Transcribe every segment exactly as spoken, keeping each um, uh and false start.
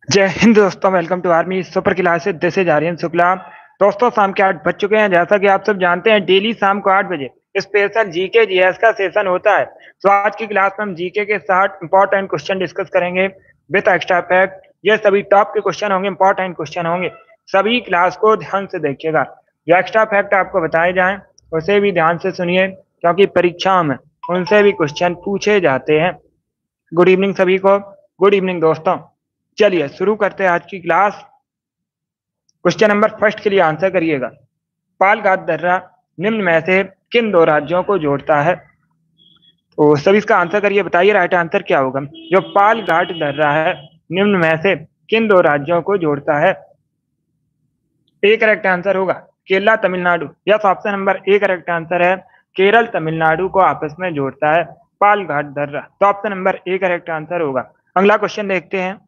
जय हिंद दोस्तों, welcome to army super classes. This is Aryan Shukla. दोस्तों, शाम के आठ बज चुके हैं। जैसा कि आप सब जानते हैं, डेली शाम को आठ बजे स्पेशल जीके जीएस का सेशन होता है। तो आज की क्लास में हम जीके के साठ इंपॉर्टेंट क्वेश्चन डिस्कस करेंगे विद एक्स्ट्रा फैक्ट। ये सभी टॉप के क्वेश्चन होंगे, इंपॉर्टेंट क्वेश्चन होंगे। सभी क्लास को ध्यान से देखिएगा। जो एक्स्ट्रा फैक्ट आपको बताए जाएं उसे भी ध्यान से सुनिए, क्योंकि परीक्षाओं में उनसे भी क्वेश्चन पूछे जाते हैं। गुड इवनिंग सभी को। गुड इवनिंग दोस्तों। चलिए शुरू करते हैं आज की क्लास। क्वेश्चन नंबर फर्स्ट के लिए आंसर करिएगा। पालघाट दर्रा निम्न में से किन दो राज्यों को जोड़ता है? तो सभी इसका आंसर करिए, बताइए राइट आंसर क्या होगा। जो पालघाट दर्रा है निम्न में से किन दो राज्यों को जोड़ता है? ए करेक्ट आंसर होगा Kerala Tamil Nadu. Yes, option number A correct answer है। केरल तमिलनाडु को आपस में जोड़ता है पालघाट दर्रा। तो option number A correct answer होगा। अगला क्वेश्चन देखते हैं।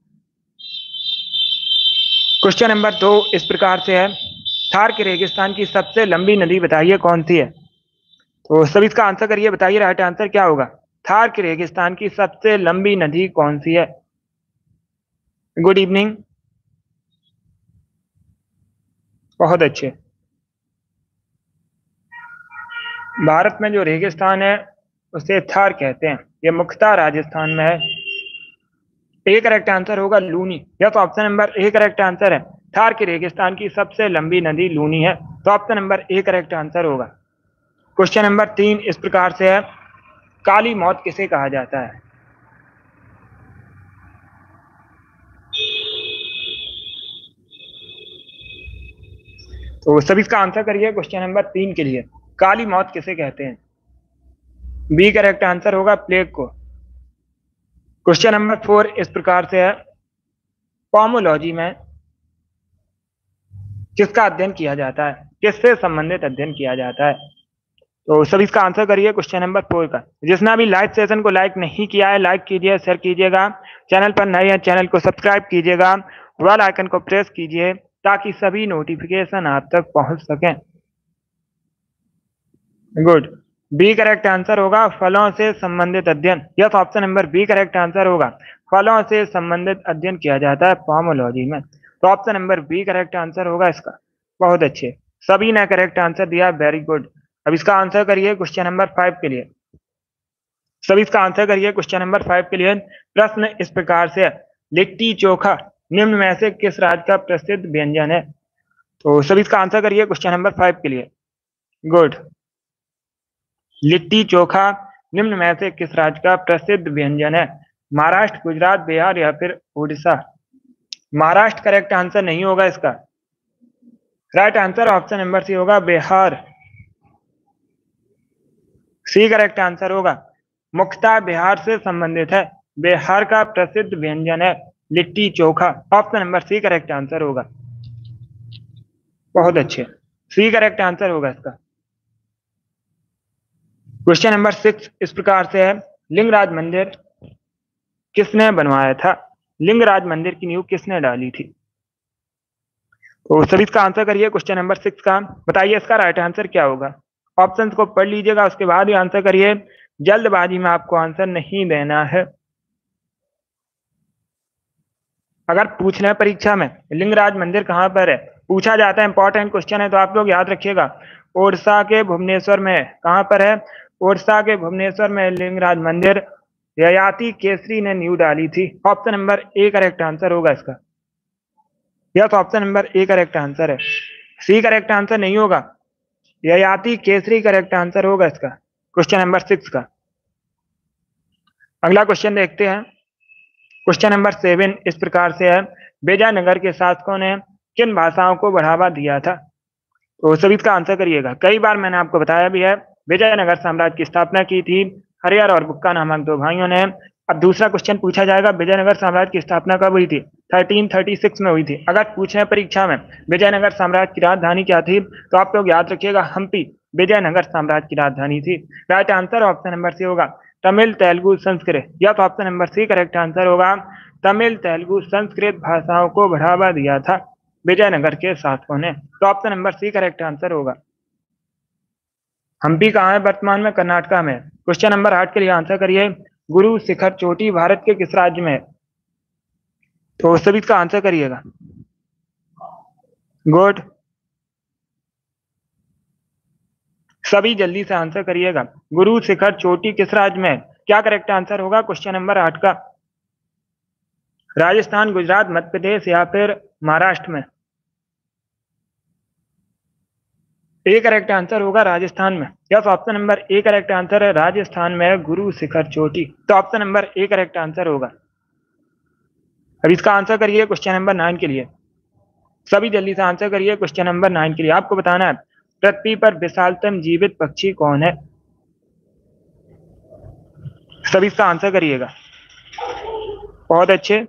क्वेश्चन नंबर दो इस प्रकार से है। थार के रेगिस्तान की सबसे लंबी नदी बताइए कौन सी है? तो सभी इसका आंसर करिए, बताइए राइट आंसर क्या होगा। थार के रेगिस्तान की सबसे लंबी नदी कौन सी है? Good evening. बहुत अच्छे। भारत में जो रेगिस्तान है उसे थार कहते हैं। यह मुख्यतः राजस्थान में है। ए करेक्ट आंसर होगा लूनी। यह तो option number A correct answer है। थार के रेगिस्तान की सबसे लंबी नदी लूनी है। तो option number A correct answer होगा। क्वेश्चन नंबर तीन इस प्रकार से है। काली मौत किसे कहा जाता है? तो सभी इसका आंसर करिए क्वेश्चन नंबर तीन के लिए। काली मौत किसे कहते हैं? बी करेक्ट आंसर होगा प्लेग को। क्वेश्चन नंबर फोर इस प्रकार से है। पोमोलॉजी में किसका अध्ययन किया जाता है? किससे संबंधित अध्ययन किया जाता है? तो सभी इसका आंसर करिए क्वेश्चन नंबर फोर का। जिसने अभी लाइव सेशन को लाइक नहीं किया है, लाइक कीजिए, शेयर कीजिएगा। चैनल पर नए हैं, चैनल को सब्सक्राइब कीजिएगा। बेल आइकन को प्रेस कीजिए ताकि सभी नोटिफिकेशन आप तक पहुंच सकें। गुड। बी करेक्ट आंसर होगा फलों से संबंधित अध्ययन। Yes, option number B correct answer होगा। फलों से संबंधित अध्ययन किया जाता है पोमोलॉजी में। तो option number B correct answer होगा इसका। बहुत अच्छे, सभी ने करेक्ट आंसर दिया, वेरी गुड। अब इसका आंसर करिए क्वेश्चन नंबर फाइव के लिए। सभी इसका आंसर करिए क्वेश्चन नंबर फाइव के लिए। प्रश्न इस प्रकार से है। लिट्टी चोखा निम्न में से किस राज्य का प्रसिद्ध व्यंजन है? तो सभी इसका आंसर करिए क्वेश्चन नंबर फाइव के लिए। गुड। लिट्टी चोखा निम्न में से किस राज्य का प्रसिद्ध व्यंजन है? महाराष्ट्र, गुजरात, बिहार या फिर उड़ीसा? महाराष्ट्र करेक्ट आंसर नहीं होगा इसका। Right answer option number C होगा बिहार। सी करेक्ट आंसर होगा। मुख्यतः बिहार से संबंधित है। बिहार का प्रसिद्ध व्यंजन है litti chokha. Option number C correct answer होगा। बहुत अच्छे, सी करेक्ट आंसर होगा इसका। क्वेश्चन नंबर सिक्स इस प्रकार से है। लिंगराज मंदिर किसने बनवाया था? लिंगराज मंदिर की नींव किसने डाली थी? तो सभी इसका आंसर करिए क्वेश्चन नंबर सिक्स का। बताइए इसका राइट आंसर क्या होगा। ऑप्शंस को पढ़ लीजिएगा, उसके बाद ही आंसर करिए। जल्दबाजी में आपको आंसर नहीं देना है। अगर पूछ रहे परीक्षा में लिंगराज मंदिर कहां पर है, पूछा जाता है, इंपॉर्टेंट क्वेश्चन है, तो आप लोग याद रखिएगा। ओडिशा के भुवनेश्वर में। कहां पर है? ओडिशा के भुवनेश्वर में लिंगराज मंदिर। ययाति केसरी ने नींव डाली थी। Option number A correct answer होगा इसका। Yes, option number A correct answer है। सी करेक्ट आंसर नहीं होगा। ययाति केसरी करेक्ट आंसर होगा इसका, क्वेश्चन नंबर सिक्स का। अगला क्वेश्चन देखते हैं। क्वेश्चन नंबर सेवन इस प्रकार से है। विजयनगर के शासकों ने किन भाषाओं को बढ़ावा दिया था? तो सभी इसका आंसर करिएगा। कई बार मैंने आपको बताया भी है, विजयनगर साम्राज्य की स्थापना की थी हरिहर और बुक्का नामक दो भाइयों ने। अब दूसरा क्वेश्चन पूछा जाएगा, विजयनगर साम्राज्य की स्थापना कब हुई थी? थर्टीन थर्टी सिक्स में हुई थी। अगर पूछे हैं परीक्षा में विजयनगर साम्राज्य की राजधानी क्या थी, तो आप लोग याद रखिएगा हम्पी विजयनगर साम्राज्य की राजधानी थी। Right answer option number C होगा तमिल, तेलुगु, संस्कृत। या तो option number C correct answer होगा। तमिल, तेलुगु, संस्कृत भाषाओं को बढ़ावा दिया था विजयनगर के शासकों ने। तो option number C correct answer होगा। हम्पी कहाँ है वर्तमान में? कर्नाटका में। क्वेश्चन नंबर आठ के लिए आंसर करिए। गुरु शिखर चोटी भारत के किस राज्य में है? तो सभी इसका आंसर करिएगा। गुड, सभी जल्दी से आंसर करिएगा। गुरु शिखर चोटी किस राज्य में है? क्या करेक्ट आंसर होगा क्वेश्चन नंबर आठ का? राजस्थान, गुजरात, मध्य प्रदेश या फिर महाराष्ट्र में? ए करेक्ट आंसर होगा राजस्थान में। Yes, option number A correct answer है, राजस्थान में गुरु शिखर चोटी। तो option number A correct answer होगा। अब इसका आंसर करिए क्वेश्चन नंबर नाइन के लिए। सभी जल्दी से आंसर करिए क्वेश्चन नंबर नाइन के लिए। आपको बताना है पृथ्वी पर विशालतम जीवित पक्षी कौन है? सभी इसका आंसर करिएगा। बहुत अच्छे,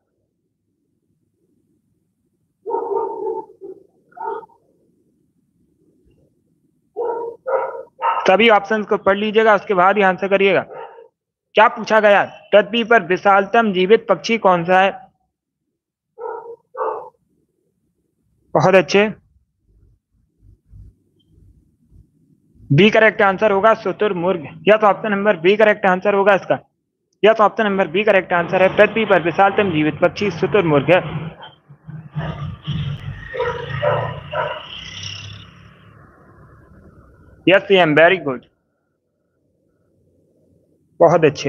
सभी ऑप्शंस को पढ़ लीजिएगा, उसके बाद ही आंसर करिएगा। क्या पूछा गया? पृथ्वी पर विशालतम जीवित पक्षी कौन सा है? बहुत अच्छे, बी करेक्ट आंसर होगा शुतुरमुर्ग। Yes, option number B correct answer होगा इसका। Yes, option number B correct answer है, पृथ्वी पर विशालतम जीवित पक्षी शुतुरमुर्ग है। यस एम, वेरी गुड, बहुत अच्छे।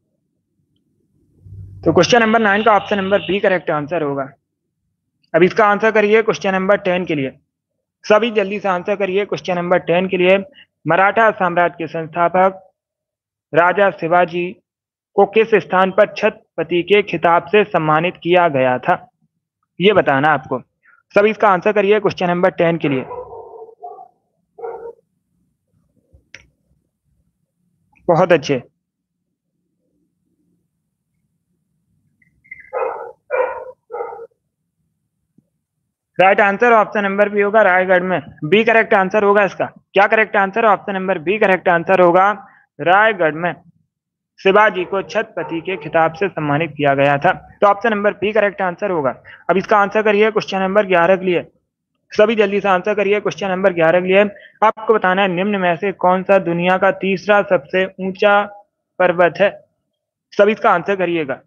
तो क्वेश्चन नंबर नाइन का option number B correct answer होगा। अब इसका आंसर करिए क्वेश्चन नंबर टेन के लिए। सभी जल्दी से आंसर करिए क्वेश्चन नंबर टेन के लिए। मराठा साम्राज्य के संस्थापक राजा शिवाजी को किस स्थान पर छत्रपति के खिताब से सम्मानित किया गया था? ये बताना आपको। सभी इसका आंसर करिए क्वेश्चन नंबर टेन के लिए। बहुत अच्छे, right answer option number B होगा, रायगढ़ में। बी करेक्ट आंसर होगा इसका। क्या correct answer? Option number B correct answer होगा, रायगढ़ में शिवाजी को छत्रपति के खिताब से सम्मानित किया गया था। तो option number B correct answer होगा। अब इसका आंसर करिए क्वेश्चन नंबर ग्यारह के लिए। सभी जल्दी से आंसर करिए क्वेश्चन नंबर ग्यारह के लिए। आपको बताना है निम्न में से कौन सा दुनिया का तीसरा सबसे ऊंचा पर्वत है? सभी इसका आंसर करिएगा।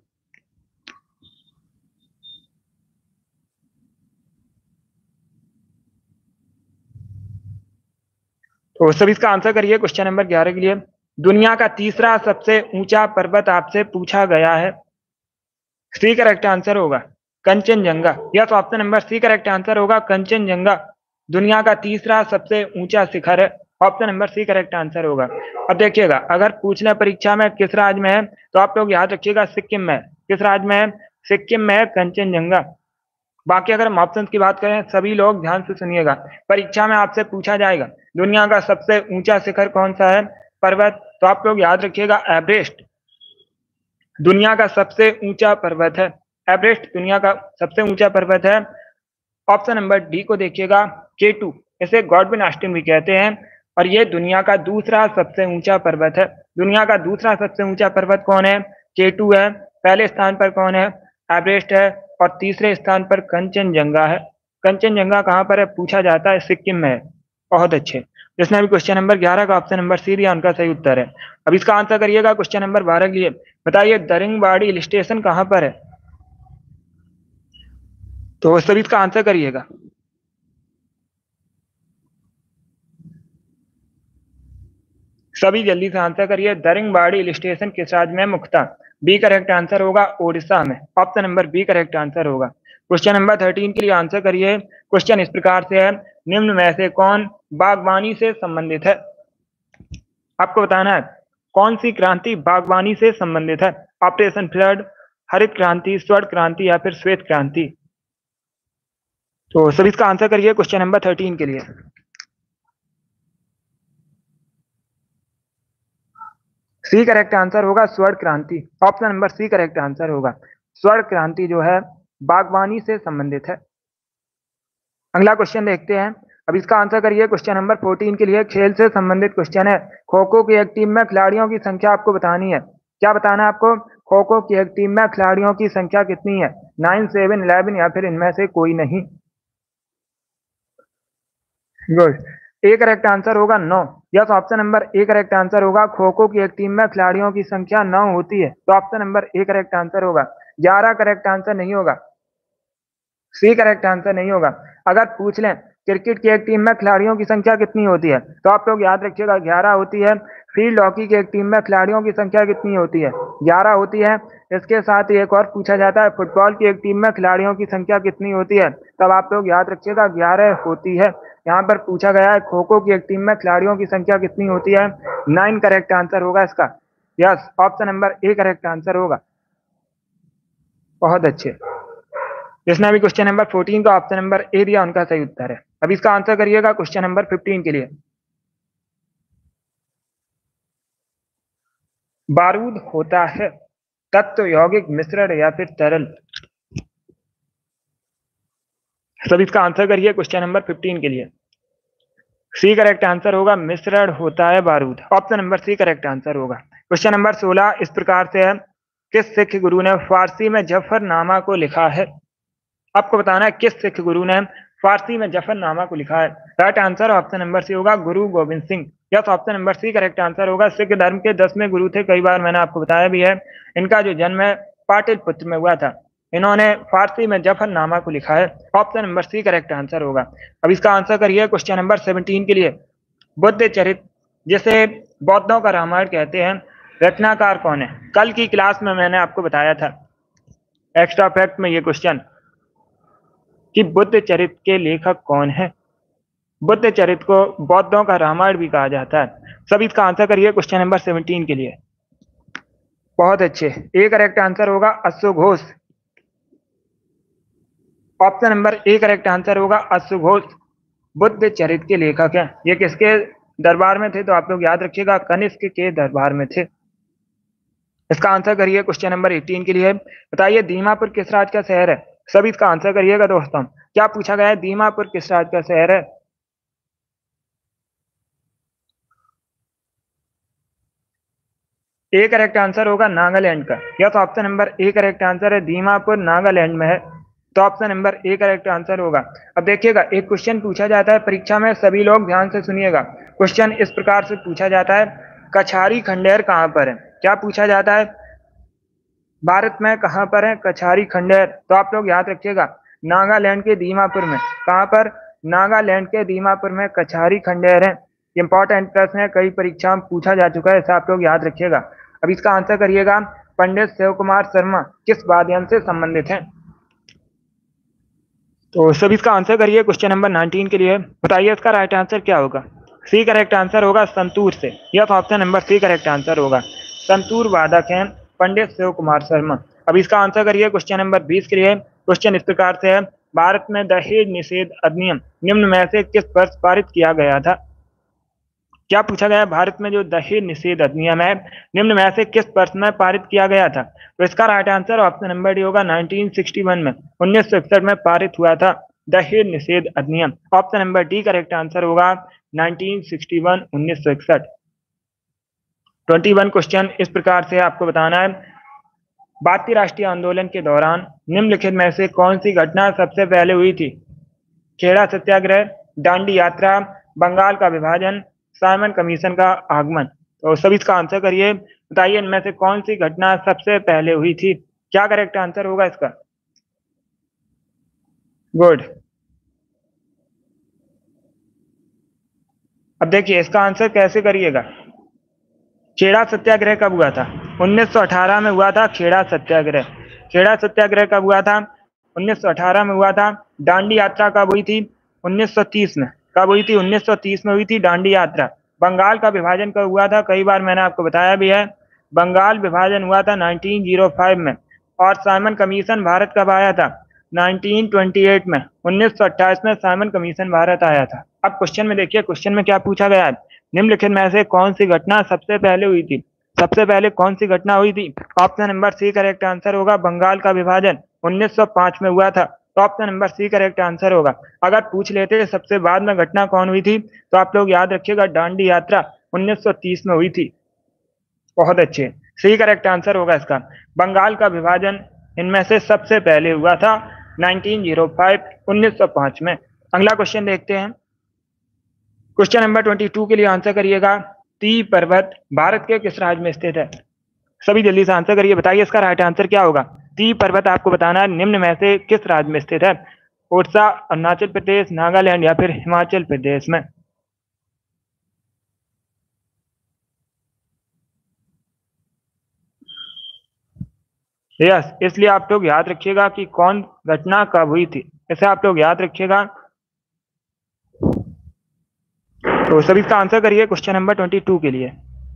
तो सभी इसका आंसर करिए क्वेश्चन नंबर ग्यारह के लिए। दुनिया का तीसरा सबसे ऊंचा पर्वत आपसे पूछा गया है। सी करेक्ट आंसर होगा Kanchenjunga. Yes, option number C correct answer होगा, कंचनजंगा दुनिया का तीसरा सबसे ऊंचा शिखर है। Option number C correct answer होगा। अब देखिएगा, अगर पूछ ले परीक्षा में किस राज्य में है, तो आप लोग याद रखिएगा सिक्किम में। किस राज्य में है? सिक्किम में है कंचनजंगा। बाकी अगर हम ऑप्शन की बात करें, सभी लोग ध्यान से सुनिएगा, परीक्षा में आपसे पूछा जाएगा दुनिया का सबसे ऊंचा शिखर कौन सा है, पर्वत, तो आप लोग याद रखिएगा एवरेस्ट दुनिया का सबसे ऊंचा पर्वत है। एवरेस्ट दुनिया का सबसे ऊंचा पर्वत है। ऑप्शन नंबर डी को देखिएगा, के टू, इसे गॉडविन ऑस्टिन भी कहते हैं, और ये दुनिया का दूसरा सबसे ऊंचा पर्वत है। दुनिया का दूसरा सबसे ऊंचा पर्वत कौन है? के टू है। पहले स्थान पर कौन है? एवरेस्ट है। और तीसरे स्थान पर कंचनजंगा है। कंचनजंगा कहाँ पर है पूछा जाता है? सिक्किम में है। बहुत अच्छे, जिसने अभी क्वेश्चन नंबर ग्यारह का ऑप्शन नंबर सी दिया उनका सही उत्तर है। अब इसका आंसर करिएगा क्वेश्चन नंबर बारह के लिए। बताइए दरिंगबाड़ी हिल स्टेशन कहाँ पर है? तो सभी इसका आंसर करिएगा। सभी जल्दी से आंसर करिए, दरिंगबाड़ी हिल स्टेशन किस राज्य में मुख्ता? बी करेक्ट आंसर होगा, ओडिशा में। Option number B correct answer होगा। क्वेश्चन नंबर थर्टीन के लिए आंसर करिए। क्वेश्चन इस प्रकार से है, निम्न में से कौन बागवानी से संबंधित है? आपको बताना है कौन सी क्रांति बागवानी से संबंधित है। ऑपरेशन फ्लड, हरित क्रांति, स्वर्ण क्रांति या फिर श्वेत क्रांति? तो सभी इसका आंसर करिए क्वेश्चन नंबर थर्टीन के लिए। सी करेक्ट आंसर होगा, स्वर्ण क्रांति। Option number C correct answer होगा। स्वर्ण क्रांति जो है बागवानी से संबंधित है। अगला क्वेश्चन देखते हैं। अब इसका आंसर करिए क्वेश्चन नंबर फोर्टीन के लिए। खेल से संबंधित क्वेश्चन है। खो खो की एक टीम में खिलाड़ियों की संख्या आपको बतानी है। क्या बताना है आपको? खो खो की एक टीम में खिलाड़ियों की संख्या कितनी है? नाइन, सेवन, इलेवन या फिर इनमें से कोई नहीं? गुड, ए करेक्ट आंसर होगा नौ। Yes, option number A correct answer होगा। खो खो की एक टीम में खिलाड़ियों की संख्या नौ होती है। तो option number A correct answer होगा। ग्यारह करेक्ट आंसर नहीं होगा। सी करेक्ट आंसर नहीं होगा। अगर पूछ लें क्रिकेट की एक टीम में खिलाड़ियों की संख्या कितनी होती है, तो आप लोग याद रखिएगा ग्यारह होती है। फील्ड हॉकी की एक टीम में खिलाड़ियों की संख्या कितनी होती है, ग्यारह होती है। इसके साथ ही एक और पूछा जाता है फुटबॉल की एक टीम में खिलाड़ियों की संख्या कितनी होती है, तब आप लोग याद रखिएगा ग्यारह होती है। यहाँ पर पूछा गया है खो खो की एक टीम में खिलाड़ियों की संख्या कितनी होती है, नाइन करेक्ट आंसर होगा इसका। Yes, option number A correct answer होगा। बहुत अच्छे। जिसने अभी क्वेश्चन नंबर फोर्टीन का ऑप्शन नंबर ए दिया उनका सही उत्तर है। अब इसका आंसर करिएगा क्वेश्चन नंबर फिफ्टीन के लिए। बारूद होता है तत्व, यौगिक, मिश्रण या फिर तरल। सब इसका आंसर करिए क्वेश्चन नंबर फिफ्टीन के लिए। सी करेक्ट आंसर होगा, मिश्रण होता है बारूद। Option number C correct answer होगा। क्वेश्चन नंबर सोलह इस प्रकार से है, किस सिख गुरु ने फारसी में जफरनामा को लिखा है। आपको बताना है किस सिख गुरु ने फारसी में जफरनामा को लिखा है। Right answer option number C होगा, Guru Gobind Singh. Yes, option number C correct answer होगा। सिख धर्म के दसवें गुरु थे, कई बार मैंने आपको बताया भी है। इनका जो जन्म है पाटलिपुत्र में हुआ था। इन्होंने फारसी में जफरनामा को लिखा है। Option number C correct answer होगा। अब इसका आंसर करिए क्वेश्चन नंबर सेवनटीन के लिए। बुद्ध चरित्र, जिसे बौद्धों का रामायण कहते हैं, रचनाकार कौन है। कल की क्लास में मैंने आपको बताया था एक्स्ट्रा फैक्ट में ये क्वेश्चन कि बुद्ध चरित्र के लेखक कौन है। बुद्ध चरित्र को बौद्धों का रामायण भी कहा जाता है। सब इसका आंसर करिए क्वेश्चन नंबर सेवनटीन के लिए। बहुत अच्छे। ए करेक्ट आंसर होगा अश्वघोष। Option number A correct answer होगा अश्वघोष बुद्ध चरित्र के लेखक हैं। ये किसके दरबार में थे, तो आप लोग याद रखिएगा कनिष्क के दरबार में थे। इसका आंसर करिए क्वेश्चन नंबर एटीन के लिए। बताइए दीमापुर किस राज्य का शहर है। सभी इसका आंसर करिएगा दोस्तों। क्या पूछा गया है, दीमापुर किस राज्य का शहर है। ए करेक्ट आंसर होगा नागालैंड का। Yes, option number A correct answer है, दीमापुर नागालैंड में है। तो option number A correct answer होगा। अब देखिएगा एक क्वेश्चन पूछा जाता है परीक्षा में, सभी लोग ध्यान से सुनिएगा। क्वेश्चन इस प्रकार से पूछा जाता है, कछारी खंडेर कहां पर है। क्या पूछा जाता है, भारत में कहां पर है कछारी खंडेर। तो आप लोग याद रखिएगा नागालैंड के दीमापुर में। कहां पर, नागालैंड के दीमापुर में कछारी खंडेर है। इंपॉर्टेंट प्रश्न है, कई परीक्षा में पूछा जा चुका है, ऐसा आप लोग याद रखिएगा। अब इसका आंसर करिएगा, पंडित शिव कुमार शर्मा किस वाद्ययंत्र से संबंधित हैं। तो सब इसका आंसर करिए क्वेश्चन नंबर नाइनटीन के लिए। बताइए इसका राइट आंसर क्या होगा। सी करेक्ट आंसर होगा संतूर से। यह option number C correct answer होगा। संतूर वादक हैं पंडित शिव कुमार शर्मा। अब इसका आंसर करिए क्वेश्चन नंबर बीस के लिए। क्वेश्चन इस प्रकार से है, भारत में दहेज निषेध अधिनियम निम्न में से किस वर्ष पारित किया गया था। क्या पूछा गया, भारत में जो दहेज निषेध अधिनियम है निम्न में से किस वर्ष में पारित किया गया था। तो इसका right answer option number D होगा, नाइनटीन सिक्सटी वन में उन्नीस सौ इकसठ में पारित हुआ था दहेज निषेध अधिनियम। Option number D correct answer होगा, नाइनटीन सिक्सटी वन उन्नीस सौ इकसठ। ट्वेंटी वन क्वेश्चन इस प्रकार से आपको बताना है, भारतीय राष्ट्रीय आंदोलन के दौरान निम्नलिखित में से कौन सी घटना सबसे पहले हुई थी। खेड़ा सत्याग्रह, दांडी यात्रा, बंगाल का विभाजन, साइमन कमीशन का आगमन। तो सभी इसका आंसर करिए। बताइए इनमें से कौन सी घटना सबसे पहले हुई थी। क्या करेक्ट आंसर होगा इसका। गुड। अब देखिए इसका आंसर कैसे करिएगा। खेड़ा सत्याग्रह कब हुआ था, उन्नीस सौ अठारह में हुआ था खेड़ा सत्याग्रह। खेड़ा सत्याग्रह कब हुआ था, उन्नीस सौ अठारह में हुआ था। दांडी यात्रा कब हुई थी, उन्नीस सौ तीस में। कब हुई थी, उन्नीस सौ तीस में हुई थी दांडी यात्रा। बंगाल का विभाजन कब हुआ था, कई बार मैंने आपको बताया भी है। बंगाल विभाजन हुआ था नाइनटीन ओ फाइव में। और साइमन कमीशन भारत कब आया था, नाइनटीन ट्वेंटी एट में। उन्नीस सौ अट्ठाईस में साइमन कमीशन भारत आया था। अब क्वेश्चन में देखिए, क्वेश्चन में क्या पूछा गया है, निम्नलिखित में से कौन सी घटना सबसे पहले हुई थी। सबसे पहले कौन सी घटना हुई थी। Option number C correct answer होगा, बंगाल का विभाजन उन्नीस सौ पाँच में हुआ था। तो option number C correct answer होगा। अगर पूछ लेते सबसे बाद में घटना कौन हुई थी, तो आप लोग याद रखिएगा दांडी यात्रा उन्नीस सौ तीस में हुई थी। बहुत अच्छे, सी करेक्ट आंसर होगा इसका। बंगाल का विभाजन इनमें से सबसे पहले हुआ था नाइनटीन ओ फाइव उन्नीस सौ पाँच में। अगला क्वेश्चन देखते हैं। क्वेश्चन नंबर बाईस के लिए आंसर करिएगा, ती पर्वत भारत के किस राज्य में स्थित है। सभी जल्दी से आंसर करिए। बताइए इसका राइट आंसर क्या होगा। ती पर्वत आपको बताना है निम्न में से किस राज्य में स्थित है। उड़ीसा, अरुणाचल प्रदेश, नागालैंड या फिर हिमाचल प्रदेश में? यस, इसलिए आप लोग याद रखिएगा कि कौन घटना कब हुई थी, इसे आप लोग याद रखिएगा। तो सभी इसका आंसर करिए क्वेश्चन नंबर ट्वेंटी टू के लिए।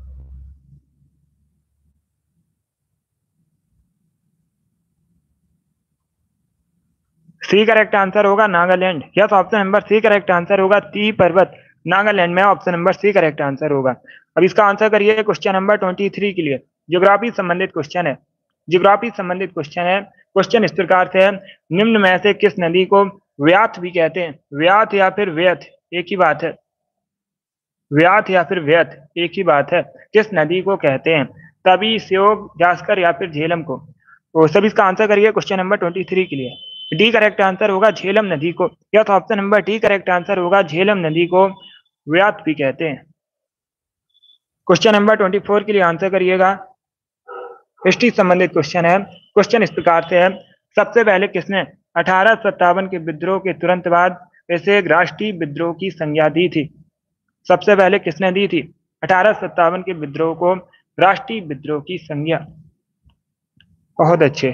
सी करेक्ट आंसर होगा Nagaland. Yes, option number C correct answer होगा। ती पर्वत नागालैंड में, option number C correct answer होगा। अब इसका आंसर करिए क्वेश्चन नंबर ट्वेंटी थ्री के लिए। ज्योग्राफी संबंधित क्वेश्चन है, ज्योग्राफी संबंधित क्वेश्चन है। क्वेश्चन इस प्रकार से है, निम्न में से किस नदी को व्याथ भी कहते हैं? व्याथ या फिर व्यथ एक ही बात है, व्याथ या फिर व्यथ एक ही बात है। किस नदी को कहते हैं? तभी, श्योक, जास्कर या फिर झेलम को? तो सभी इसका आंसर करिए क्वेश्चन नंबर ट्वेंटी थ्री के लिए। डी करेक्ट आंसर होगा झेलम नदी को। या तो option number D correct answer होगा, झेलम नदी को व्याथ भी कहते हैं। क्वेश्चन नंबर ट्वेंटी फोर के लिए आंसर करिएगा। हिस्ट्री संबंधित क्वेश्चन है। क्वेश्चन इस प्रकार से है, सबसे पहले किसने अठारह सत्तावन के विद्रोह के तुरंत बाद इसे एक राष्ट्रीय विद्रोह की संज्ञा दी थी? सबसे पहले किसने दी थी अठारह सत्तावन के विद्रोह को राष्ट्रीय विद्रोह की संज्ञा? बहुत अच्छे।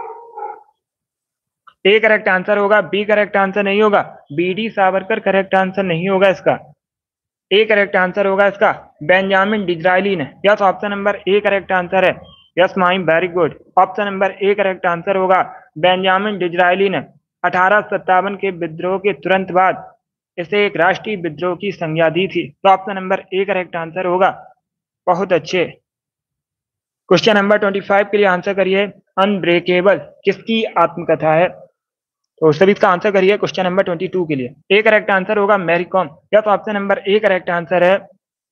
ए करेक्ट आंसर होगा, बी करेक्ट आंसर नहीं होगा, B D Savarkar correct answer नहीं होगा इसका। ए करेक्ट आंसर होगा इसका बेंजामिन डिज़रायली ने। Yes, option number A correct answer है। यस माइम, very good. Option number A correct answer होगा, बेंजामिन डिज़रायली ने अठारह सत्तावन के विद्रोह के तुरंत बाद इसे एक राष्ट्रीय विद्रोह की संज्ञा दी थी। तो option number A correct answer होगा। बहुत अच्छे। क्वेश्चन नंबर ट्वेंटी फाइव के लिए आंसर करिए, अनब्रेकेबल किसकी आत्मकथा है? तो सभी इसका आंसर करिए क्वेश्चन नंबर ट्वेंटी टू के लिए। ए करेक्ट आंसर होगा मैरी कॉम। या तो option number A correct answer है।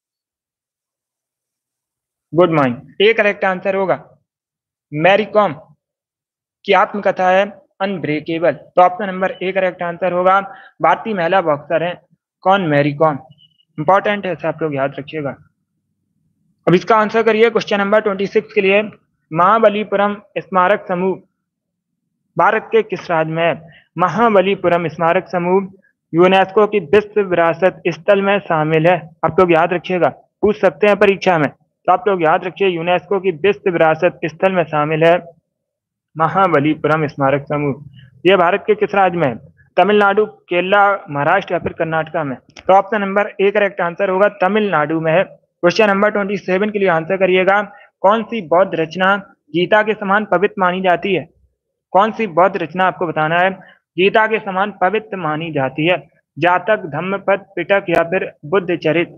Good mind, A correct answer होगा मैरी कॉम की आत्मकथा है अनब्रेकेबल। तो option number A correct answer होगा। भारतीय महिला बॉक्सर है कौन? Mary com. इंपॉर्टेंट है, आप लोग याद रखिएगा। अब इसका आंसर करिए क्वेश्चन नंबर ट्वेंटी सिक्स के लिए। महाबलीपुरम स्मारक समूह भारत के किस राज्य में है? महाबलीपुरम स्मारक समूह यूनेस्को की विश्व विरासत स्थल में शामिल है। आप लोग याद रखिएगा, पूछ सकते हैं परीक्षा में, तो आप लोग याद रखिए यूनेस्को की विश्व विरासत स्थल में शामिल है महाबलीपुरम स्मारक समूह। यह भारत के किस राज्य में है? तमिलनाडु, केरला, महाराष्ट्र या फिर कर्नाटका में? तो option number A correct answer होगा, तमिलनाडु में है। क्वेश्चन नंबर ट्वेंटी सेवन के लिए आंसर करिएगा। कौन सी बौद्ध रचना गीता के समान पवित्र मानी जाती है? कौन सी बौद्ध रचना आपको बताना है गीता के समान पवित्र मानी जाती है? जातक, धम्मपद, पिटक या फिर बुद्ध चरित?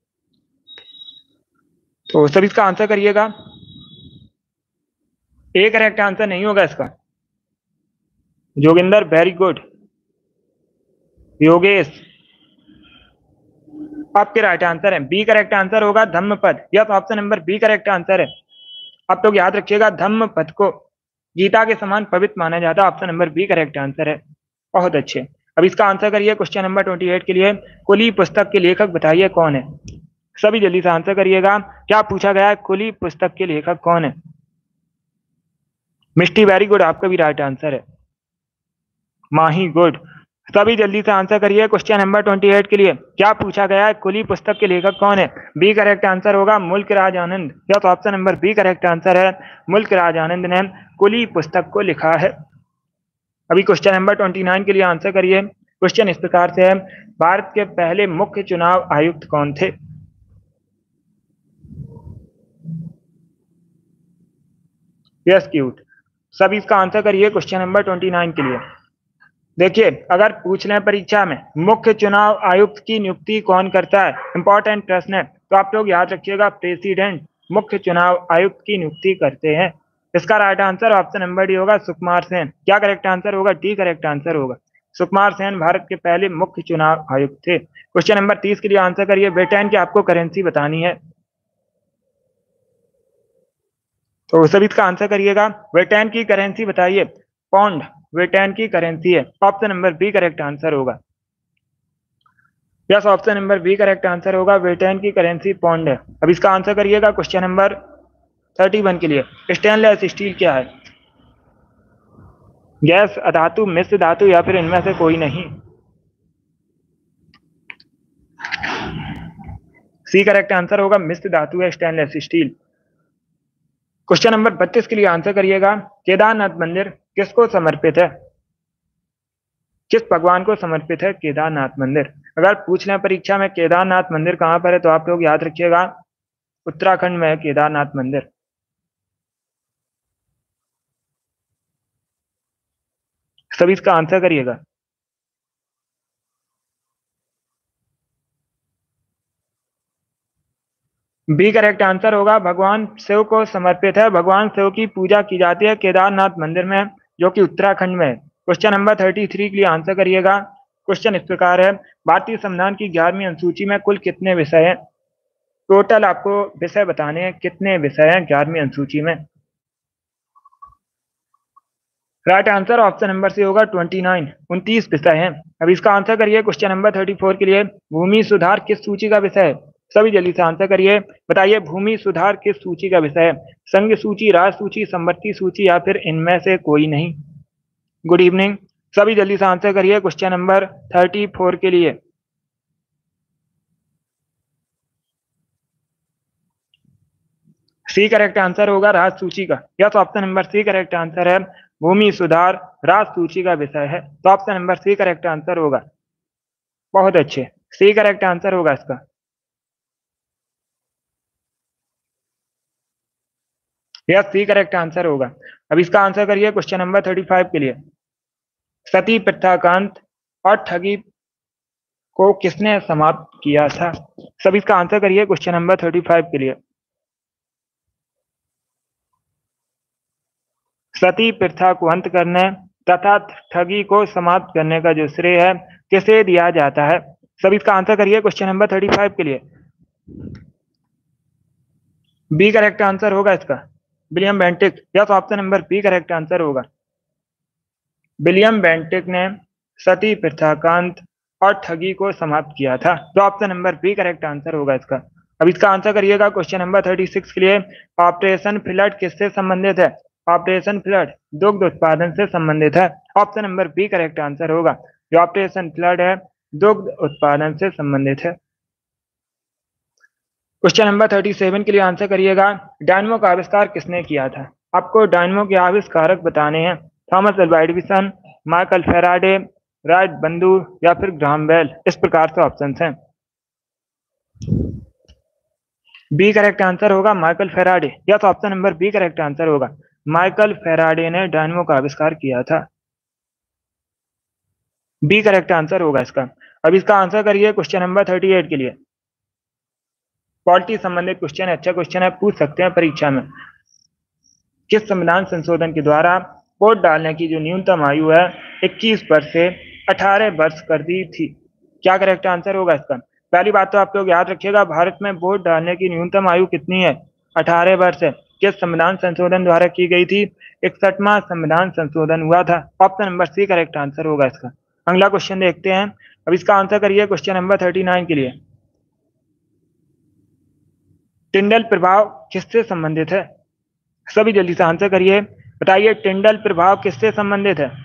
तो सभी इसका आंसर करिएगा। ए करेक्ट आंसर नहीं होगा इसका। Joginder, very good. योगेश, आपके राइट आंसर है। बी करेक्ट आंसर होगा Dhammapada. Yes, option number B correct answer है। आप लोग याद रखिएगा, धम्मपद को गीता के समान पवित्र माना जाता है। Option number B correct answer है। बहुत अच्छे। अब इसका आंसर करिए क्वेश्चन नंबर ट्वेंटी एट के लिए। कुली पुस्तक के लेखक बताइए कौन है? सभी जल्दी से आंसर करिएगा। क्या पूछा गया है? कुली पुस्तक के लेखक कौन है? मिष्टी, वेरी गुड, आपका भी राइट आंसर है। माही, गुड। सभी जल्दी से आंसर करिए क्वेश्चन नंबर ट्वेंटी एट के लिए। क्या पूछा गया है? कुली पुस्तक के लेखक कौन है? बी करेक्ट आंसर होगा मुल्क राज आनंद। या तो option number B correct answer है, मुल्क राज आनंद ने कुली पुस्तक को लिखा है। अभी क्वेश्चन नंबर ट्वेंटी नाइन के लिए आंसर करिए। क्वेश्चन इस प्रकार से है, भारत के पहले मुख्य चुनाव आयुक्त कौन थे? Yes cute. सभी इसका आंसर करिए क्वेश्चन नंबर ट्वेंटी नाइन के लिए। देखिए, अगर पूछ लें परीक्षा में मुख्य चुनाव आयुक्त की नियुक्ति कौन करता है, इंपॉर्टेंट प्रश्न है, तो आप लोग याद रखिएगा प्रेसिडेंट मुख्य चुनाव आयुक्त की नियुक्ति करते हैं। इसका right answer option number D होगा, सुकुमार सेन। क्या करेक्ट आंसर होगा? डी करेक्ट आंसर होगा। सुकुमार सेन भारत के पहले मुख्य चुनाव आयुक्त थे। क्वेश्चन नंबर तीस के लिए आंसर करिए। ब्रिटेन की आपको करेंसी बतानी है, तो सभी इसका आंसर करिएगा। ब्रिटेन की करेंसी बताइए। पौंड ब्रिटेन की करेंसी है। Option number B correct answer होगा। Yes, option number B correct answer होगा। ब्रिटेन की करेंसी पौंड है। अब इसका आंसर करिएगा क्वेश्चन नंबर थर्टी वन के लिए। स्टेनलेस स्टील क्या है? गैस, अधातु, मिश्र धातु या फिर इनमें से कोई नहीं। सी करेक्ट आंसर होगा मिश्र धातु है स्टेनलेस स्टील। क्वेश्चन नंबर बत्तीस के लिए आंसर करिएगा। केदारनाथ मंदिर किसको समर्पित है? किस भगवान को समर्पित है केदारनाथ मंदिर? अगर पूछ लें परीक्षा में केदारनाथ मंदिर कहां पर है तो आप लोग याद रखिएगा उत्तराखंड में है केदारनाथ मंदिर। सभी इसका आंसर करिएगा। बी करेक्ट आंसर होगा भगवान शिव को समर्पित है। भगवान शिव की पूजा की जाती है केदारनाथ मंदिर में, जो कि उत्तराखंड में है। क्वेश्चन नंबर थर्टी थ्री के लिए आंसर करिएगा। क्वेश्चन इस प्रकार है, भारतीय संविधान की ग्यारहवीं अनुसूची में कुल कितने विषय हैं? टोटल आपको विषय बताने हैं, कितने विषय हैं ग्यारहवीं अनुसूची में? Right answer option number C होगा ट्वेंटी नाइन, उनतीस विषय हैं। अब इसका आंसर करिए। क्वेश्चन नंबर थर्टी फोर के लिए, भूमि सुधार किस सूची का विषय है? सभी जल्दी से आंसर करिए। बताइए भूमि सुधार किस सूची का विषय है? संघ सूची, राज्य सूची, संपत्ति सूची या फिर इनमें से कोई नहीं? गुड इवनिंग, सभी जल्दी से आंसर करिए क्वेश्चन नंबर थर्टी फोर के लिए। सी करेक्ट आंसर होगा राज्य सूची का। Yes, option number C correct answer है। भूमि सुधार राज्य सूची का विषय है, तो option number C correct answer होगा। बहुत अच्छे, सी करेक्ट आंसर होगा इसका। यस, सी करेक्ट आंसर होगा। अब इसका आंसर करिए क्वेश्चन नंबर थर्टी फाइव के लिए। सती प्रथाकांत और ठगी को किसने समाप्त किया था? सभी इसका आंसर करिए क्वेश्चन नंबर थर्टी फाइव के लिए। सती प्रथा को अंत करने तथा ठगी को समाप्त करने का जो श्रेय है किसे दिया जाता है? सभी इसका आंसर करिए क्वेश्चन नंबर थर्टी फाइव के लिए। बी करेक्ट आंसर होगा इसका, William Bentinck. Yes, option number B correct answer होगा। विलियम बेंटिक ने सती प्रथाकांत और ठगी को समाप्त किया था, तो option number B correct answer होगा इसका। अब इसका आंसर करिएगा क्वेश्चन नंबर थर्टी सिक्स के लिए। ऑपरेशन फ्लड किससे संबंधित है? ऑपरेशन फ्लड दुग्ध उत्पादन से संबंधित है, option number B correct answer होगा। जो ऑपरेशन फ्लड है दुग्ध उत्पादन से संबंधित है। क्वेश्चन नंबर थर्टी सेवन के लिए आंसर करिएगा। डायनमो का आविष्कार किसने किया था? आपको डायनमो के आविष्कारक बताने हैं। Thomas Alva Edison, Michael Faraday, Wright बंधु या फिर ग्राहम बेल। इस प्रकार से ऑप्शन हैं। बी करेक्ट आंसर होगा Michael Faraday. Yes, option number B correct answer होगा। माइकल फेराडे ने डायनमो का आविष्कार किया था। बी करेक्ट आंसर होगा इसका। अब इसका आंसर करिए क्वेश्चन नंबर थर्टी एट के लिए। पॉलिटी संबंधित क्वेश्चन, अच्छा क्वेश्चन है, पूछ सकते हैं परीक्षा में। किस संविधान संशोधन के द्वारा वोट डालने की जो न्यूनतम आयु है इक्कीस वर्ष से अठारह वर्ष कर दी थी? क्या करेक्ट आंसर होगा इसका? पहली बात तो आप लोग याद रखिएगा, भारत में वोट डालने की न्यूनतम आयु कितनी है? अठारह वर्ष है। किस संविधान संशोधन द्वारा की गई थी? इकसठवां संविधान संशोधन हुआ था, option number C correct answer होगा इसका। अगला क्वेश्चन देखते हैं। अब इसका आंसर करिए क्वेश्चन नंबर थर्टी नाइन के लिए। टिंडल प्रभाव किससे संबंधित है? सभी जल्दी से आंसर करिए। बताइए टिंडल प्रभाव किससे संबंधित है?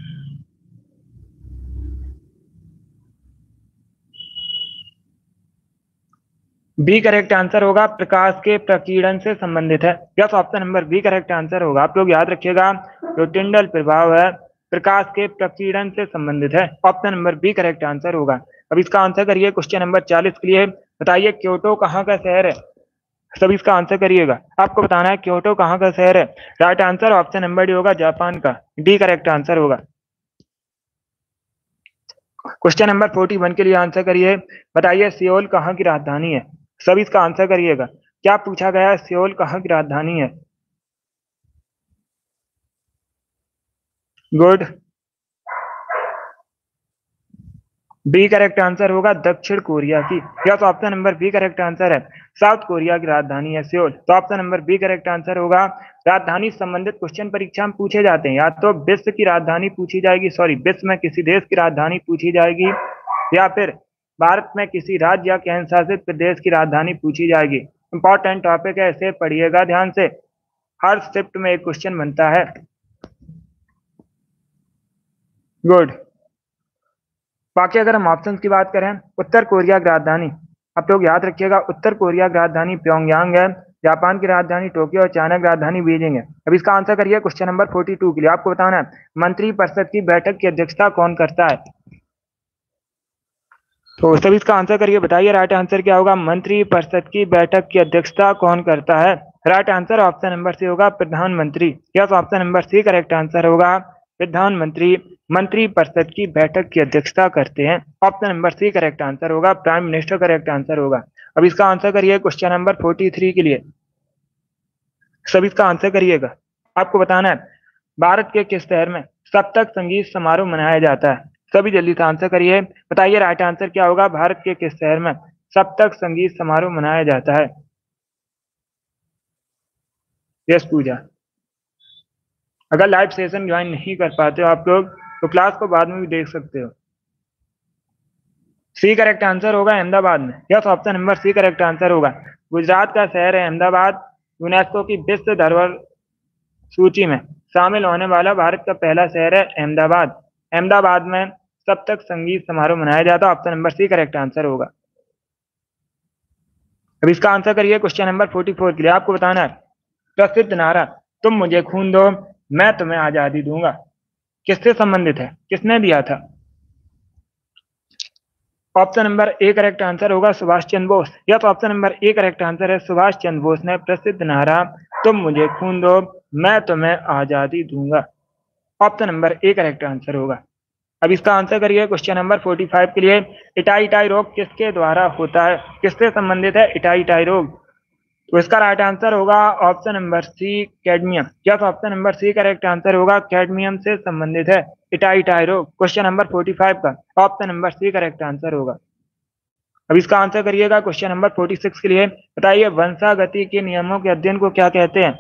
बी करेक्ट आंसर होगा प्रकाश के प्रकीर्णन से संबंधित है। Yes, option number B correct answer होगा। आप लोग याद रखिएगा जो टिंडल प्रभाव है प्रकाश के प्रकीर्णन से संबंधित है, option number B correct answer होगा। अब इसका आंसर करिए क्वेश्चन नंबर चालीस के लिए। बताइए क्योटो कहाँ का शहर है? सभी इसका आंसर करिएगा। आपको बताना है क्योटो कहाँ का शहर है। Right answer option number D होगा, जापान का। डी करेक्ट आंसर होगा। क्वेश्चन नंबर फोर्टी वन के लिए आंसर करिए। बताइए सियोल कहाँ की राजधानी है? सभी इसका आंसर करिएगा। क्या पूछा गया है, सियोल कहाँ की राजधानी है? गुड, बी करेक्ट आंसर होगा दक्षिण कोरिया की। Yes, option number B correct answer है। साउथ कोरिया की राजधानी है सियोल, तो option number B correct answer होगा। राजधानी संबंधित क्वेश्चन परीक्षा में पूछे जाते हैं, या तो विश्व की राजधानी पूछी जाएगी, सॉरी विश्व में किसी देश की राजधानी पूछी जाएगी, या फिर भारत में किसी राज्य या केंद्र शासित प्रदेश की राजधानी पूछी जाएगी। इंपॉर्टेंट टॉपिक है, इसे पढ़िएगा ध्यान से। हर शिफ्ट में एक क्वेश्चन बनता है। गुड। बाकी अगर हम ऑप्शन की बात करें, उत्तर कोरिया की राजधानी, आप लोग याद रखिएगा, उत्तर कोरिया की राजधानी प्योंगयांग है, जापान की राजधानी टोक्यो और चाइना की राजधानी बीजिंग है। अब इसका आंसर करिए क्वेश्चन नंबर फोर्टी टू के लिए। आपको बताना है मंत्रिपरिषद की बैठक की अध्यक्षता कौन करता है। तो सभी इसका आंसर करिए, बताइए राइट आंसर क्या होगा। मंत्रिपरिषद की बैठक की अध्यक्षता कौन करता है। Right answer option number C होगा प्रधानमंत्री। Yes, option number C correct answer होगा प्रधानमंत्री मंत्रिपरिषद की बैठक की अध्यक्षता करते हैं। Option number C correct answer होगा प्राइम मिनिस्टर करेक्ट आंसर होगा। अब इसका आंसर करिए क्वेश्चन नंबर फोर्टी थ्री के लिए। सभी इसका आंसर करिएगा। आपको बताना है भारत के किस शहर में सप्तक संगीत समारोह मनाया जाता है। सभी जल्दी से आंसर करिए, बताइए राइट आंसर क्या होगा। भारत के किस शहर में सप्तक संगीत समारोह मनाया जाता है। यस पूजा। अगर लाइव सेशन ज्वाइन नहीं कर पाते हो आप लोग तो क्लास को बाद में भी देख सकते हो। सी करेक्ट आंसर होगा अहमदाबाद में। Yes, option number C correct answer होगा। गुजरात का शहर है अहमदाबाद। यूनेस्को की विश्व धरोहर सूची में शामिल होने वाला भारत का पहला शहर है अहमदाबाद। अहमदाबाद में सप्तक संगीत समारोह मनाया जाता है। Option number C correct answer होगा। अब इसका आंसर करिए क्वेश्चन नंबर फोर्टी फोर के लिए। आपको बताना है प्रसिद्ध नारा तुम मुझे खून दो मैं तुम्हें आजादी दूंगा किससे संबंधित है, किसने दिया था। Option number A correct answer होगा सुभाष चंद्र बोस। यह तो option number A correct answer है। सुभाष चंद्र बोस ने प्रसिद्ध नारा तुम मुझे खून दो मैं तुम्हें आजादी दूंगा। Option number A correct answer होगा। अब इसका आंसर करिए क्वेश्चन नंबर फोर्टी फाइव के लिए। इटाई इटाई रोग किसके द्वारा होता है, किससे संबंधित है इटाई इटाई रोग। तो इसका राइट आंसर होगा ऑप्शन नंबर सी कैडमियम। क्या तो option number C correct answer होगा कैडमियम से संबंधित है इटाई इटाई रोग। क्वेश्चन नंबर फोर्टी फाइव का option number C correct answer होगा। अब इसका आंसर करिएगा क्वेश्चन नंबर फोर्टी सिक्स के लिए। बताइए वंशागति के नियमों के अध्ययन को क्या कहते हैं।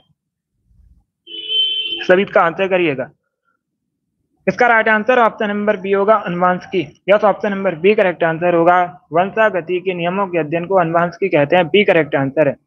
सभी इसका आंसर करिएगा। इसका right answer option number B होगा अनुवांशिकी। Yes, option number B correct answer होगा। वंशागति के नियमों के अध्ययन को अनुवांशिकी कहते हैं। बी करेक्ट आंसर है।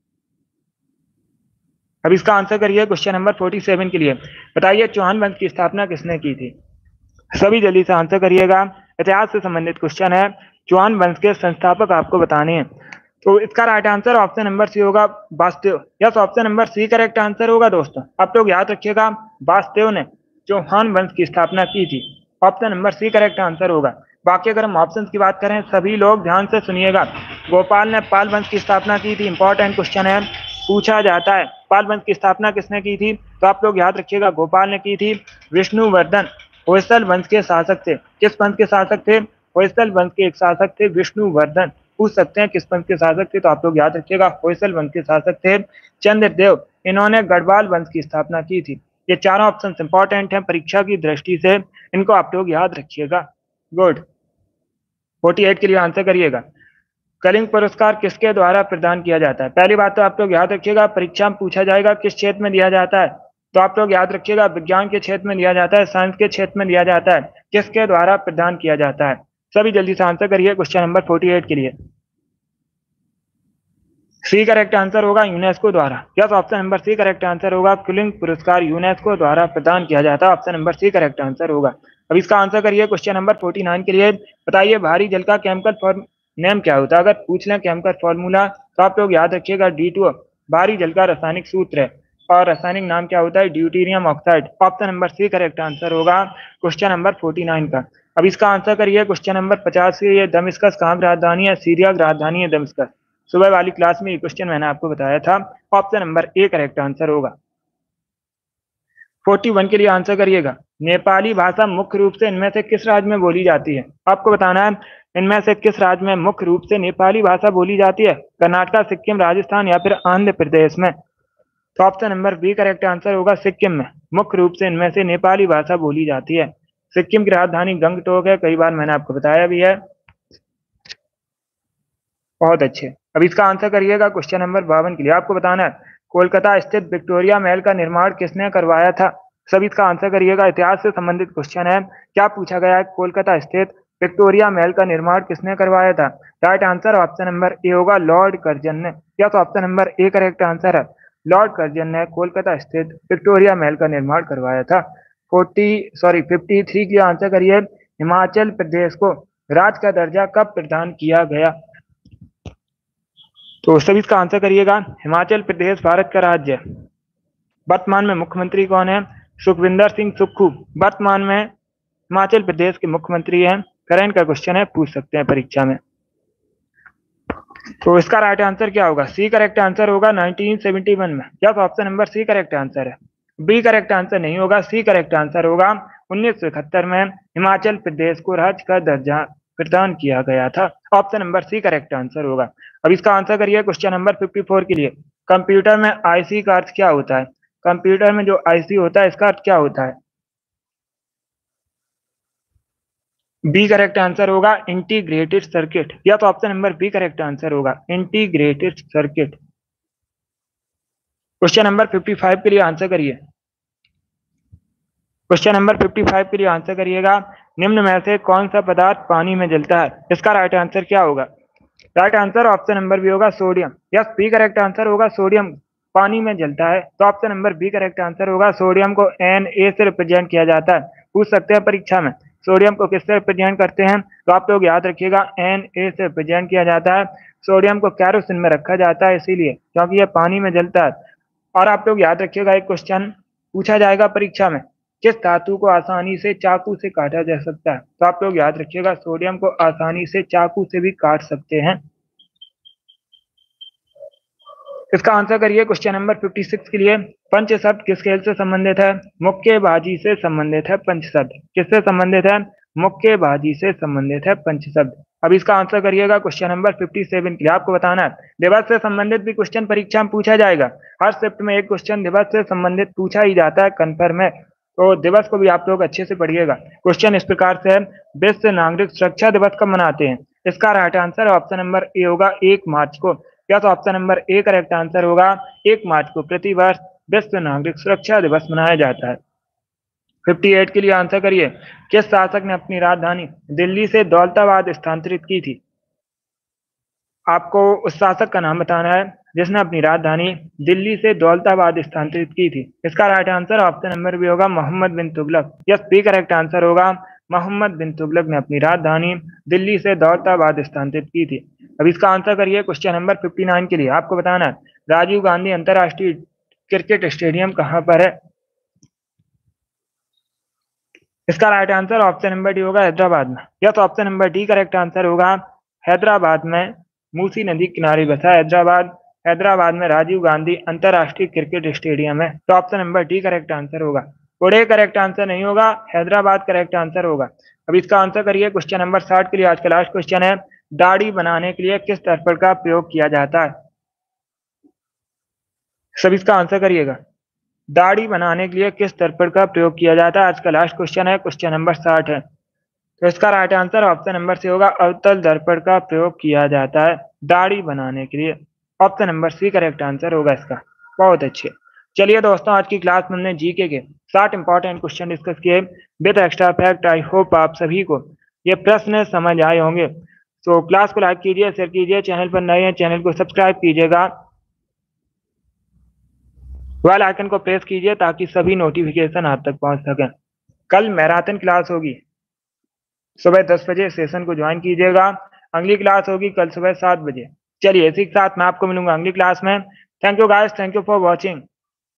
अब इसका आंसर करिए क्वेश्चन नंबर फोर्टी सेवन के लिए। बताइए चौहान वंश की स्थापना किसने की थी। सभी जल्दी से आंसर करिएगा। इतिहास से संबंधित क्वेश्चन है। चौहान वंश के संस्थापक आपको बताने हैं। तो इसका right answer option number C होगा Vasudev. Yes, option number C correct answer होगा। दोस्तों आप लोग याद रखिएगा वासुदेव ने चौहान वंश की स्थापना की थी। Option number C correct answer होगा। बाकी अगर हम ऑप्शन की बात करें सभी लोग ध्यान से सुनिएगा। गोपाल ने पाल वंश की स्थापना की थी। इंपॉर्टेंट क्वेश्चन है, पूछा जाता है पाल वंश की स्थापना किसने की थी। तो आप लोग याद रखिएगा गोपाल ने की थी। विष्णुवर्धन होयसल वंश के शासक थे। किस वंश के शासक थे। होयसल वंश के एक शासक थे विष्णुवर्धन। पूछ सकते हैं किस वंश के शासक थे, तो आप लोग याद रखिएगा होयसल वंश के शासक थे चंद्रदेव। इन्होंने गढ़वाल वंश की स्थापना की थी। ये चारों ऑप्शन इंपॉर्टेंट हैं परीक्षा की दृष्टि से, इनको आप लोग याद रखिएगा। गुड। फोर्टी एट के लिए आंसर करिएगा। कलिंग पुरस्कार किसके द्वारा प्रदान किया जाता है। पहली बात तो आप लोग याद रखिएगा परीक्षा में पूछा जाएगा किस क्षेत्र में दिया जाता है। तो आप लोग याद रखिएगा विज्ञान के क्षेत्र में दिया जाता है, साइंस के क्षेत्र में दिया जाता है। किसके द्वारा प्रदान किया जाता है। सभी जल्दी से आंसर करिए क्वेश्चन नंबर फोर्टी एट के लिए। सी करेक्ट आंसर होगा यूनेस्को द्वारा। Yes, option number C correct answer होगा। कुलिंग पुरस्कार यूनेस्को द्वारा प्रदान किया जाता है। Option number C correct answer होगा। अब इसका आंसर करिए क्वेश्चन नंबर फोर्टी नाइन के लिए। बताइए भारी जल का केमिकल फॉर्म नेम क्या होता है। अगर पूछ लें केमिकल फॉर्मूला तो आप लोग याद रखिएगा डी टू ओ भारी जल का रासायनिक सूत्र है और रासायनिक नाम क्या होता है deuterium oxide. Option number C correct answer होगा क्वेश्चन नंबर फोर्टी नाइन का। अब इसका आंसर करिए क्वेश्चन नंबर पचास के लिए। दमिश्कस कहाँ की राजधानी है। सीरिया की राजधानी है दमिश्कस। सुबह वाली क्लास में ये क्वेश्चन मैंने आपको बताया था। Option number A correct answer होगा। फोर्टी वन के लिए आंसर करिएगा। नेपाली भाषा मुख्य रूप से इनमें से किस राज्य में बोली जाती है। आपको बताना है इनमें से किस राज्य में मुख्य रूप से नेपाली भाषा बोली जाती है। कर्नाटक, सिक्किम, राजस्थान या फिर आंध्र प्रदेश में। तो option number B correct answer होगा सिक्किम में। मुख्य रूप से इनमें से नेपाली भाषा बोली जाती है। सिक्किम की राजधानी गंगटोक है, कई बार मैंने आपको बताया भी है। बहुत अच्छे। अब इसका आंसर करिएगा क्वेश्चन नंबर बावन के लिए। आपको बताना है कोलकाता स्थित विक्टोरिया महल का निर्माण किसने करवाया था। सभी इसका आंसर करिएगा। इतिहास से संबंधित क्वेश्चन है। क्या पूछा गया है कोलकाता स्थित विक्टोरिया महल का निर्माण किसने करवाया था। Right answer option number A होगा लॉर्ड कर्जन ने। क्या तो option number A correct answer है। लॉर्ड कर्जन ने कोलकाता स्थित विक्टोरिया महल का निर्माण करवाया था। फोर्टी सॉरी फिफ्टी थ्री की आंसर करिए। हिमाचल प्रदेश को राज्य का दर्जा कब प्रदान किया गया? तो सभी इसका आंसर करिएगा। हिमाचल प्रदेश भारत का राज्य है। वर्तमान में मुख्यमंत्री कौन है? सुखविंदर सिंह सुक्खू वर्तमान में हिमाचल प्रदेश के मुख्यमंत्री हैं। करंट का क्वेश्चन है, पूछ सकते हैं परीक्षा में। तो इसका राइट आंसर क्या होगा? सी करेक्ट आंसर होगा नाइनटीन सेवेंटी वन में। क्या option number C correct answer है? बी करेक्ट आंसर नहीं होगा, सी करेक्ट आंसर होगा। उन्नीस सौ इकहत्तर में हिमाचल प्रदेश को राज्य का दर्जा प्रदान किया गया था। Option number C correct answer होगा। अब इसका आंसर करिए क्वेश्चन नंबर फिफ्टी फोर के लिए। कंप्यूटर में आईसी का अर्थ क्या होता है? कंप्यूटर में जो आईसी होता है इसका अर्थ क्या होता है? बी करेक्ट आंसर होगा इंटीग्रेटेड सर्किट। या तो option number B correct answer होगा integrated circuit. Question number fifty five के लिए आंसर करिए। क्वेश्चन नंबर फिफ्टी फाइव के लिए आंसर करिएगा। निम्न में से कौन सा पदार्थ पानी में जलता है? इसका राइट आंसर क्या होगा? Right answer option number B होगा sodium. Yes, B correct answer होगा सोडियम पानी में जलता है। तो option number B correct answer होगा। सोडियम को एन ए से रिप्रेजेंट किया जाता है। पूछ सकते हैं परीक्षा में सोडियम को किससे रिप्रेजेंट करते हैं? तो आप लोग याद रखिएगा एन ए से रिप्रेजेंट किया जाता है। सोडियम को कैरोसिन में रखा जाता है इसीलिए, क्योंकि यह पानी में जलता है। और आप लोग याद रखिएगा एक क्वेश्चन पूछा जाएगा परीक्षा में, किस धातु को आसानी से चाकू से काटा जा सकता है? तो आप लोग याद रखिएगा सोडियम को आसानी से चाकू से भी काट सकते हैं। इसका आंसर करिए क्वेश्चन नंबर फिफ्टी सिक्स के लिए। पंच शब्द किस खेल से संबंधित है? मुक्केबाजी से संबंधित है पंच शब्द। किससे संबंधित है? मुक्केबाजी से संबंधित है पंच शब्द। अब इसका आंसर करिएगा क्वेश्चन नंबर फिफ्टी सेवन के लिए। आपको बताना है दिवस से संबंधित भी क्वेश्चन परीक्षा में पूछा जाएगा। हर शिफ्ट में एक क्वेश्चन दिवस से संबंधित पूछा ही जाता है कन्फर्म है। तो दिवस को भी आप लोग अच्छे से पढ़िएगा। क्वेश्चन इस प्रकार से है, विश्व नागरिक सुरक्षा दिवस कब मनाते हैं? इसका right answer option number A होगा एक मार्च को। या तो option number A correct answer होगा। एक मार्च को प्रति वर्ष विश्व नागरिक सुरक्षा दिवस मनाया जाता है। फिफ्टी एट के लिए आंसर करिए। किस शासक ने अपनी राजधानी दिल्ली से दौलताबाद स्थानांतरित की थी? आपको उस शासक का नाम बताना है जिसने अपनी राजधानी दिल्ली से दौलताबाद स्थानांतरित की थी। इसका right answer option number B होगा Mohammad bin Tughlaq. Yes, B correct answer होगा। मोहम्मद बिन तुगलक ने अपनी राजधानी दिल्ली से दौलताबाद स्थानांतरित की थी। अब इसका आंसर करिए क्वेश्चन नंबर फिफ्टी नाइन के लिए। आपको बताना है राजीव गांधी अंतरराष्ट्रीय क्रिकेट स्टेडियम कहाँ पर है? इसका right answer option number D होगा हैदराबाद में। या तो option number D correct answer होगा। हैदराबाद में मूसी नदी किनारे बसा हैदराबाद। हैदराबाद में राजीव गांधी अंतरराष्ट्रीय क्रिकेट स्टेडियम है। तो option number D correct answer होगा। पुणे करेक्ट आंसर नहीं होगा, हैदराबाद करेक्ट आंसर होगा। अब इसका आंसर करिए क्वेश्चन नंबर साठ के लिए। आज का लास्ट क्वेश्चन है, दाढ़ी बनाने के लिए किस दर्पण का प्रयोग किया जाता है? सब इसका आंसर करिएगा। दाढ़ी बनाने के लिए किस दर्पण का प्रयोग किया जाता है? आज का लास्ट क्वेश्चन है, क्वेश्चन नंबर साठ है। तो इसका right answer option number C होगा, अवतल दर्पण का प्रयोग किया जाता है दाढ़ी बनाने के लिए। Option number C correct answer होगा इसका। बहुत अच्छे। चलिए दोस्तों, आज की क्लास में हमने जीके के साठ इंपॉर्टेंट क्वेश्चन डिस्कस किए with extra fact. I hope आप सभी को ये प्रश्न समझ आए होंगे। तो क्लास को लाइक कीजिए, शेयर कीजिए, चैनल पर नए हैं चैनल को सब्सक्राइब कीजिएगा, बेल आइकन को प्रेस कीजिए ताकि सभी नोटिफिकेशन आप तक पहुंच सकें। कल मैराथन क्लास होगी सुबह दस बजे, सेशन को ज्वाइन कीजिएगा। अगली क्लास होगी कल सुबह सात बजे। चलिए इसी के साथ मैं आपको मिलूंगा अगली क्लास में। Thank you guys, thank you for watching.